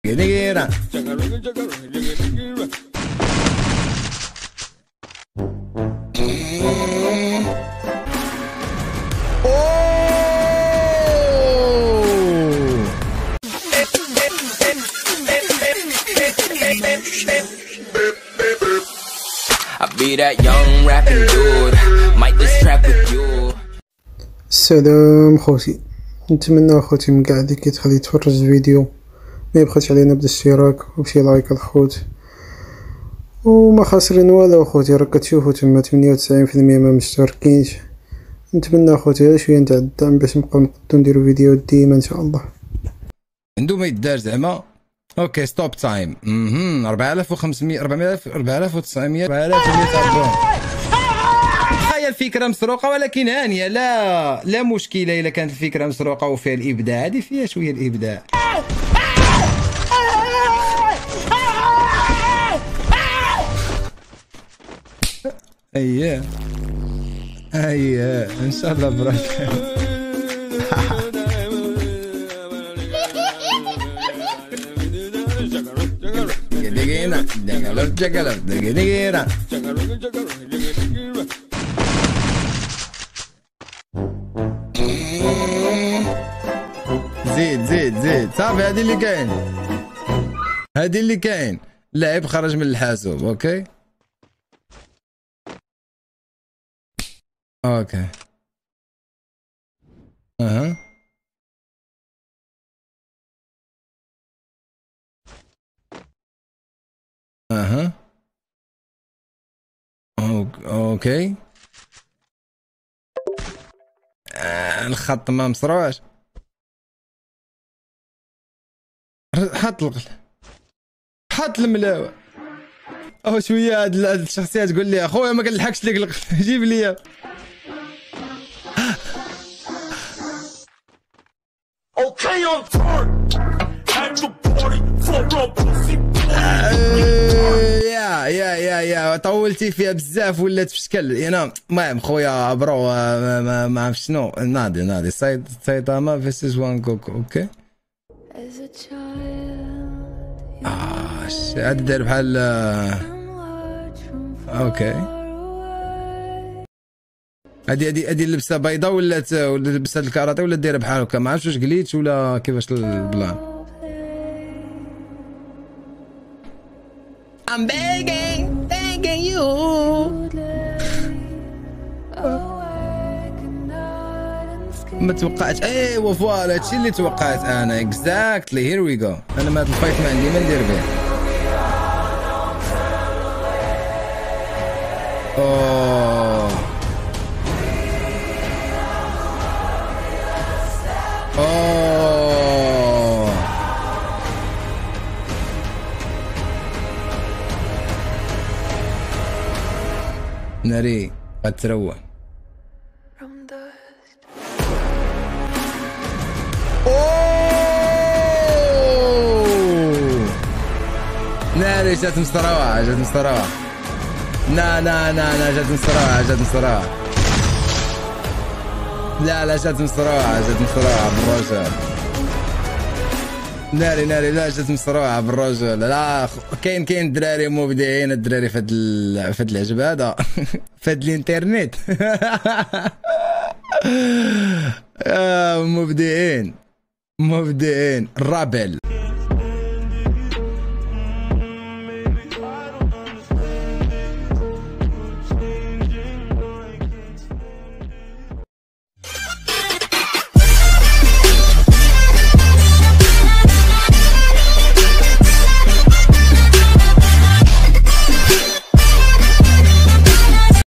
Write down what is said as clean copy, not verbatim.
السلام خوتي، نتمنى خوتي من كاع اللي كيدخل يتفرج الفيديو ما يبخلش علينا بالاشتراك وبشي لايك الخوت، وما خاسرين والو خوتي. راك كتشوفوا تما 98% ما مشتركينش. نتمنى خوتي غير شويه نتاع الدعم باش نبقاو نقدروا نديروا فيديو ديما ان شاء الله. عنده ما يدار زعما. اوكي ستوب تايم. 4500 4000 4900 4100. تخيل الفكره مسروقه ولكن هانيه. لا مشكله الا كانت الفكره مسروقه وفيها الابداع، هذه فيها شويه الابداع. اييه ان شاء الله بركه. زيد صافي. هادي اللي كاين. اللاعب خرج من الحاسوب. اوكي اوكي. الخط ما مسروعش. حط الملاوه. او شويه هاد الشخصيه تقول لي اخويا ما كنلحقش لك جيب لي. اوكي اون يا طولتي فيها بزاف ولات في شكل. انا المهم خويا برو ما عرفت شنو. ناضي سايتاما فيسز وان كوكو. اوكي هاد داير بحال اوكي. هادي لبسه بيضاء ولا لبسه الكاراتيه ولا دايره بحال هكا. ما عرفتش واش قليت ولا كيفاش البلان. I'm begging you. ما توقعت. ايوا فوالا هادشي اللي توقعت انا. اكزاكتلي هير وي جو. انا ما هاد الفايت ما عندي ما ندير به. ناري قد تروى. ناري جات مستروعة. لا جات مستروعة جات مستروعة بالرجل. ناري لا جات مصروعه بالرجل. لا كاين الدراري مبدعين. الدراري في هاد العجب هذا في هاد الانترنت. مبدعين. الرابل